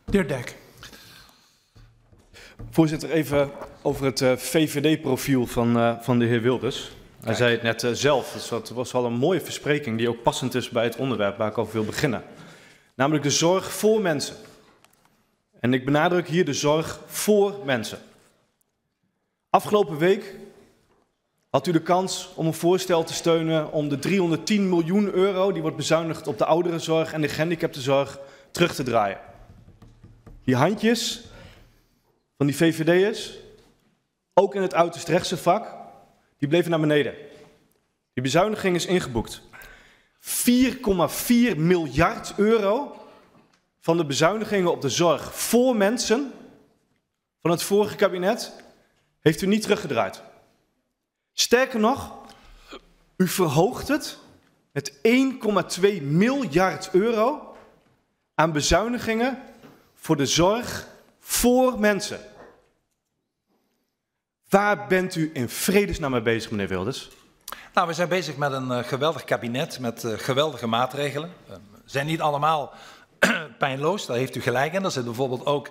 De heer Dijk. Voorzitter, even over het VVD-profiel van de heer Wilders. Hij zei het net zelf, dus dat was wel een mooie verspreking die ook passend is bij het onderwerp waar ik over wil beginnen. Namelijk de zorg voor mensen. En ik benadruk hier de zorg voor mensen. Afgelopen week had u de kans om een voorstel te steunen om de 310 miljoen euro die wordt bezuinigd op de ouderenzorg en de gehandicaptenzorg terug te draaien. Die handjes van die VVD'ers, ook in het uiterst rechtse vak, die bleven naar beneden. Die bezuiniging is ingeboekt. 4,4 miljard euro van de bezuinigingen op de zorg voor mensen van het vorige kabinet heeft u niet teruggedraaid. Sterker nog, u verhoogt het met 1,2 miljard euro aan bezuinigingen voor de zorg voor mensen. Waar bent u in vredesnaam mee bezig, meneer Wilders? Nou, we zijn bezig met een geweldig kabinet met geweldige maatregelen. Zijn niet allemaal pijnloos, daar heeft u gelijk in. Er zit bijvoorbeeld ook,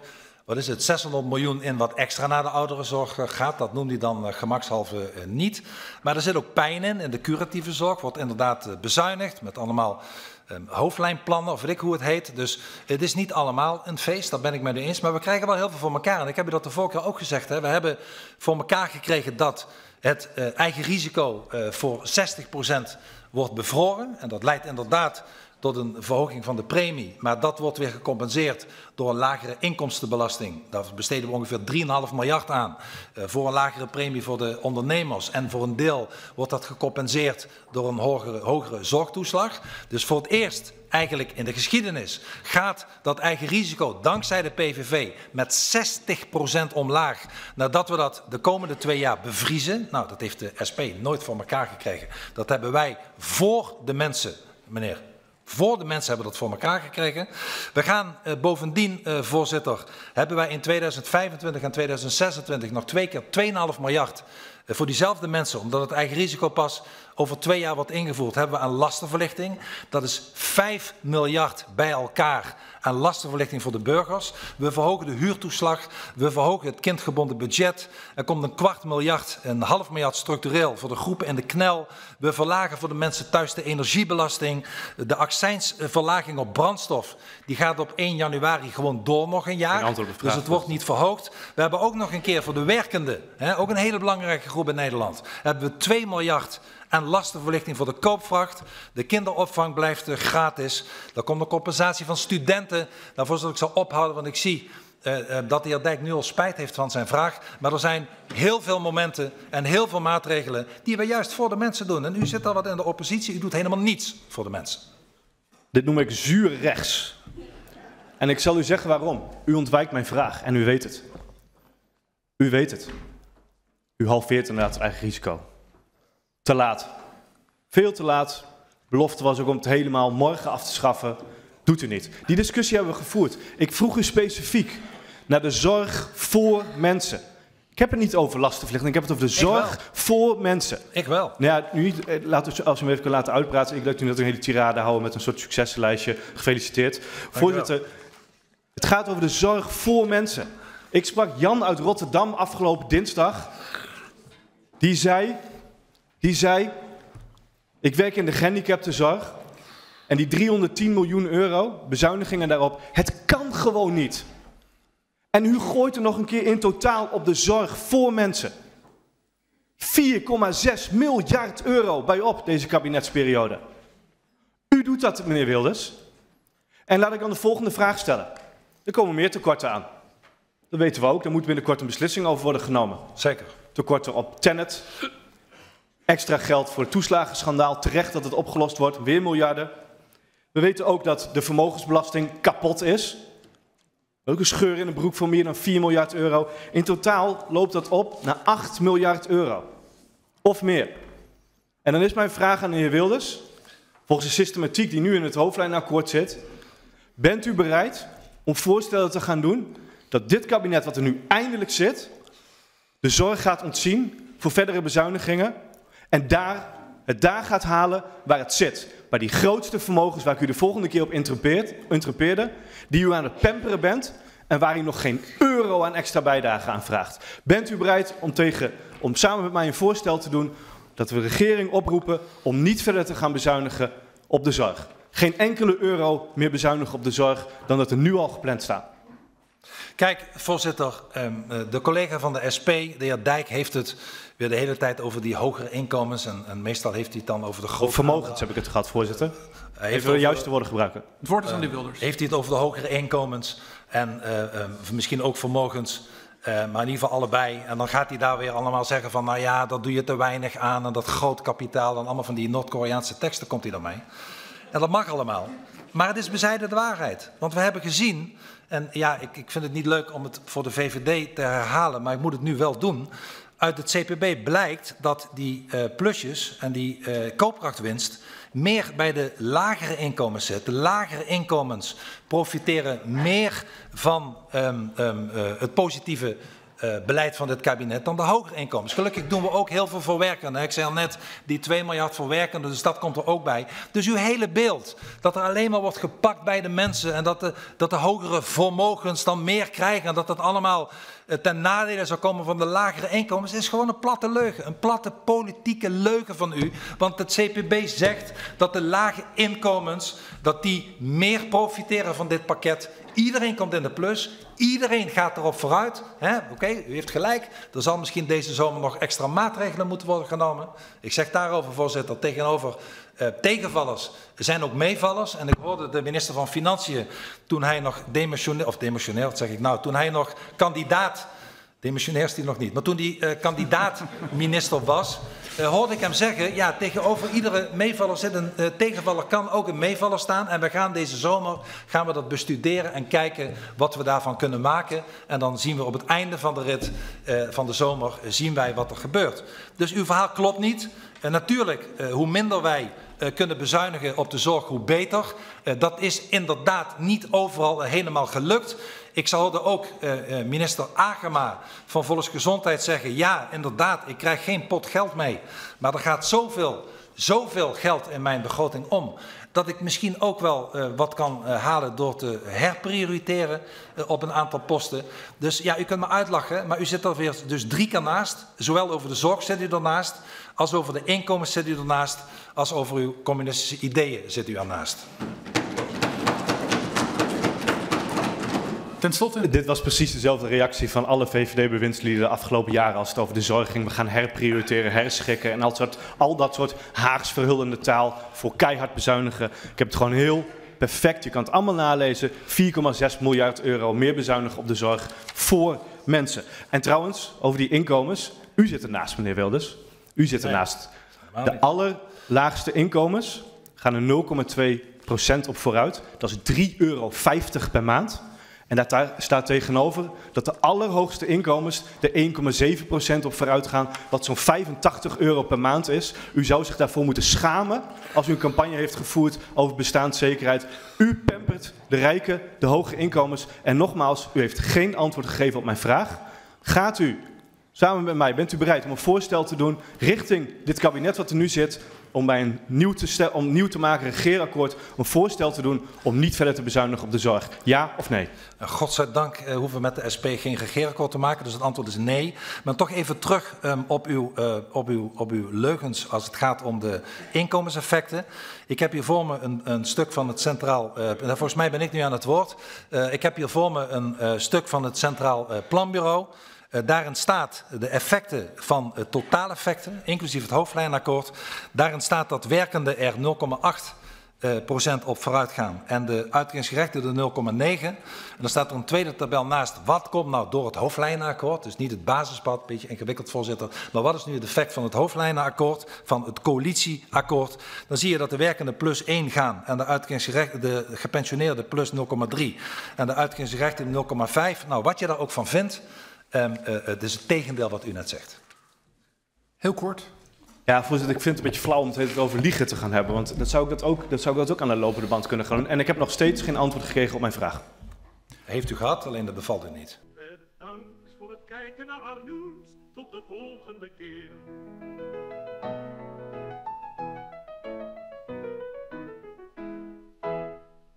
600 miljoen in wat extra naar de ouderenzorg gaat. Dat noemt hij dan gemakshalve niet. Maar er zit ook pijn in de curatieve zorg. Wordt inderdaad bezuinigd met allemaal hoofdlijnplannen, of weet ik hoe het heet. Dus het is niet allemaal een feest, daar ben ik met u eens. Maar we krijgen wel heel veel voor elkaar. En ik heb u dat de vorige keer ook gezegd. Hè. We hebben voor elkaar gekregen dat het eigen risico voor 60% wordt bevroren. En dat leidt inderdaad tot een verhoging van de premie. Maar dat wordt weer gecompenseerd door een lagere inkomstenbelasting. Daar besteden we ongeveer 3,5 miljard aan. Voor een lagere premie voor de ondernemers. En voor een deel wordt dat gecompenseerd door een hogere zorgtoeslag. Dus voor het eerst eigenlijk in de geschiedenis gaat dat eigen risico dankzij de PVV met 60% omlaag. Nadat we dat de komende 2 jaar bevriezen. Nou, dat heeft de SP nooit voor elkaar gekregen. Dat hebben wij voor de mensen, meneer. Voor de mensen hebben we dat voor elkaar gekregen. We gaan bovendien, voorzitter, hebben wij in 2025 en 2026 nog 2 keer 2,5 miljard voor diezelfde mensen, omdat het eigen risico pas over 2 jaar wordt ingevoerd, hebben we aan lastenverlichting. Dat is 5 miljard bij elkaar aan lastenverlichting voor de burgers. We verhogen de huurtoeslag, we verhogen het kindgebonden budget. Er komt 250 miljard, 1,5 miljard structureel voor de groepen in de knel. We verlagen voor de mensen thuis de energiebelasting. De accijnsverlaging op brandstof, die gaat op 1 januari gewoon door nog een jaar. Dus het wordt niet verhoogd. We hebben ook nog een keer voor de werkenden, ook een hele belangrijke groep in Nederland, hebben we 2 miljard aan lastenverlichting voor de koopvracht. De kinderopvang blijft gratis. Er komt een compensatie van studenten. Daarvoor zal ik zo ophouden, want ik zie dat de heer Dijk nu al spijt heeft van zijn vraag. Maar er zijn heel veel momenten en heel veel maatregelen die we juist voor de mensen doen. En u zit al wat in de oppositie, u doet helemaal niets voor de mensen. Dit noem ik zuur rechts. En ik zal u zeggen waarom. U ontwijkt mijn vraag en u weet het. U weet het. U halveert inderdaad het eigen risico. Te laat. Veel te laat. Belofte was ook om het helemaal morgen af te schaffen. Doet u niet. Die discussie hebben we gevoerd. Ik vroeg u specifiek naar de zorg voor mensen. Ik heb het niet over lastenverlichting. Ik heb het over de zorg voor mensen. Ik wel. Nou ja, nu niet, als u me even kan laten uitpraten. Ik laat u net een hele tirade houden met een soort succeslijstje. Gefeliciteerd. Voorzitter, het gaat over de zorg voor mensen. Ik sprak Jan uit Rotterdam afgelopen dinsdag. Die zei, ik werk in de gehandicaptenzorg en die 310 miljoen euro, bezuinigingen daarop, het kan gewoon niet. En u gooit er nog een keer in totaal op de zorg voor mensen. 4,6 miljard euro bij op deze kabinetsperiode. U doet dat, meneer Wilders. En laat ik dan de volgende vraag stellen. Er komen meer tekorten aan. Dat weten we ook, daar moet binnenkort een beslissing over worden genomen. Zeker. Tekorten op Tennet. Extra geld voor het toeslagenschandaal. Terecht dat het opgelost wordt. Weer miljarden. We weten ook dat de vermogensbelasting kapot is. Ook een scheur in de broek van meer dan 4 miljard euro. In totaal loopt dat op naar 8 miljard euro. Of meer. En dan is mijn vraag aan de heer Wilders. Volgens de systematiek die nu in het hoofdlijnakkoord zit. Bent u bereid om voorstellen te gaan doen dat dit kabinet wat er nu eindelijk zit, de zorg gaat ontzien voor verdere bezuinigingen en daar het daar gaat halen waar het zit. Bij die grootste vermogens waar ik u de volgende keer op interrupeerde, die u aan het pamperen bent en waar u nog geen euro aan extra bijdrage aan vraagt. Bent u bereid om samen met mij een voorstel te doen dat we de regering oproepen om niet verder te gaan bezuinigen op de zorg? Geen enkele euro meer bezuinigen op de zorg dan dat er nu al gepland staat. Kijk, voorzitter, de collega van de SP, de heer Dijk, heeft het weer de hele tijd over die hogere inkomens. En meestal heeft hij het dan over de grote... Vermogens heb ik het gehad, voorzitter. Even de juiste woorden gebruiken. Het woord is aan de Wilders. Heeft hij het over de hogere inkomens en misschien ook vermogens, maar in ieder geval allebei. En dan gaat hij daar weer allemaal zeggen van, nou ja, dat doe je te weinig aan en dat groot kapitaal en allemaal van die Noord-Koreaanse teksten komt hij dan mee. En dat mag allemaal. Maar het is bezijden de waarheid. Want we hebben gezien, en ja, ik vind het niet leuk om het voor de VVD te herhalen, maar ik moet het nu wel doen. Uit het CPB blijkt dat die plusjes en die koopkrachtwinst meer bij de lagere inkomens zit. De lagere inkomens profiteren meer van het positieve beleid van dit kabinet dan de hogere inkomens. Gelukkig doen we ook heel veel voor werkenden. Ik zei al net, die 2 miljard voor werkenden, dus dat komt er ook bij. Dus uw hele beeld, dat er alleen maar wordt gepakt bij de mensen en dat de hogere vermogens dan meer krijgen en dat dat allemaal ten nadele zou komen van de lagere inkomens, is gewoon een platte leugen. Een platte politieke leugen van u. Want het CPB zegt dat de lage inkomens, dat die meer profiteren van dit pakket. Iedereen komt in de plus, iedereen gaat erop vooruit. Oké, u heeft gelijk, er zal misschien deze zomer nog extra maatregelen moeten worden genomen. Ik zeg daarover, voorzitter, tegenover tegenvallers zijn ook meevallers. En ik hoorde de minister van Financiën, toen hij nog demissionair, wat zeg ik nou, toen hij nog kandidaat, demissionair is hij nog niet, maar toen hij kandidaat-minister was, hoorde ik hem zeggen, ja, tegenover iedere meevaller zit een tegenvaller, kan ook een meevaller staan. En we gaan deze zomer dat bestuderen en kijken wat we daarvan kunnen maken. En dan zien we op het einde van de rit van de zomer, zien wij wat er gebeurt. Dus uw verhaal klopt niet. Natuurlijk, hoe minder wij kunnen bezuinigen op de zorg, hoe beter. Dat is inderdaad niet overal helemaal gelukt. Ik hoorde ook minister Agema van Volksgezondheid zeggen, ja, inderdaad, ik krijg geen pot geld mee. Maar er gaat zoveel geld in mijn begroting om, dat ik misschien ook wel wat kan halen door te herprioriteren op een aantal posten. Dus ja, u kunt me uitlachen, maar u zit er weer dus 3 keer naast. Zowel over de zorg zit u ernaast, als over de inkomens zit u ernaast, als over uw communistische ideeën zit u ernaast. Ten slotte. Dit was precies dezelfde reactie van alle VVD-bewindslieden de afgelopen jaren als het over de zorg ging. We gaan herprioriteren, herschikken en al dat soort Haags verhullende taal voor keihard bezuinigen. Ik heb het gewoon heel perfect, je kan het allemaal nalezen. 4,6 miljard euro meer bezuinigen op de zorg voor mensen. En trouwens, over die inkomens, u zit ernaast, meneer Wilders. U zit ernaast. De allerlaagste inkomens gaan er 0,2% op vooruit. Dat is €3,50 per maand. En daar staat tegenover dat de allerhoogste inkomens er 1,7% op vooruit gaan, wat zo'n €85 per maand is. U zou zich daarvoor moeten schamen als u een campagne heeft gevoerd over bestaanszekerheid. U pampert de rijken, de hoge inkomens. En nogmaals, u heeft geen antwoord gegeven op mijn vraag. Gaat u, samen met mij, bent u bereid om een voorstel te doen richting dit kabinet wat er nu zit, om bij een nieuw te maken regeerakkoord een voorstel te doen om niet verder te bezuinigen op de zorg? Ja of nee? Godzijdank hoeven we met de SP geen regeerakkoord te maken, dus het antwoord is nee. Maar toch even terug op uw leugens als het gaat om de inkomenseffecten. Ik heb hier voor me een stuk van het Centraal, volgens mij ben ik nu aan het woord. Ik heb hier voor me een stuk van het Centraal Planbureau. Daarin staat de effecten van totaaleffecten, inclusief het hoofdlijnakkoord. Daarin staat dat werkenden er 0,8% op vooruit gaan en de uitkeringsgerechtigden er 0,9. En dan staat er een tweede tabel naast. Wat komt nou door het hoofdlijnenakkoord? Dus niet het basispad, een beetje ingewikkeld, voorzitter. Maar wat is nu het effect van het hoofdlijnenakkoord, van het coalitieakkoord? Dan zie je dat de werkenden +1 gaan en de gepensioneerden +0,3 en de uitkeringsgerechtigden 0,5. Nou, wat je daar ook van vindt. Het is het tegendeel wat u net zegt. Heel kort. Ja, voorzitter, ik vind het een beetje flauw om het over liegen te gaan hebben. Want dat zou ik ook aan de lopende band kunnen gaan doen. En ik heb nog steeds geen antwoord gekregen op mijn vraag. Heeft u gehad, alleen dat bevalt u niet. Bedankt voor het kijken naar haar nieuws. Tot de volgende keer.